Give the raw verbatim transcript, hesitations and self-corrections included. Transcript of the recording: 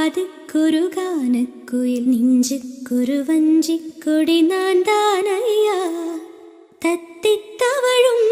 காதுக்குருகான குயில் நெஞ்சுக்குரு வஞ்சி கொடி நான் தானையா தத்தித் தவழும்